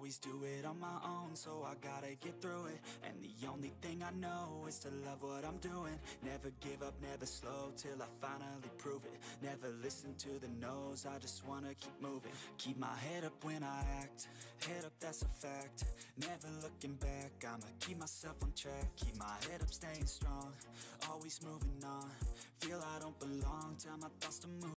always do it on my own, so I gotta get through it. And the only thing I know is to love what I'm doing. Never give up, never slow, till I finally prove it. Never listen to the no's, I just wanna keep moving. Keep my head up when I act, head up, that's a fact. Never looking back, I'ma keep myself on track. Keep my head up, staying strong, always moving on. Feel I don't belong, tell my thoughts to move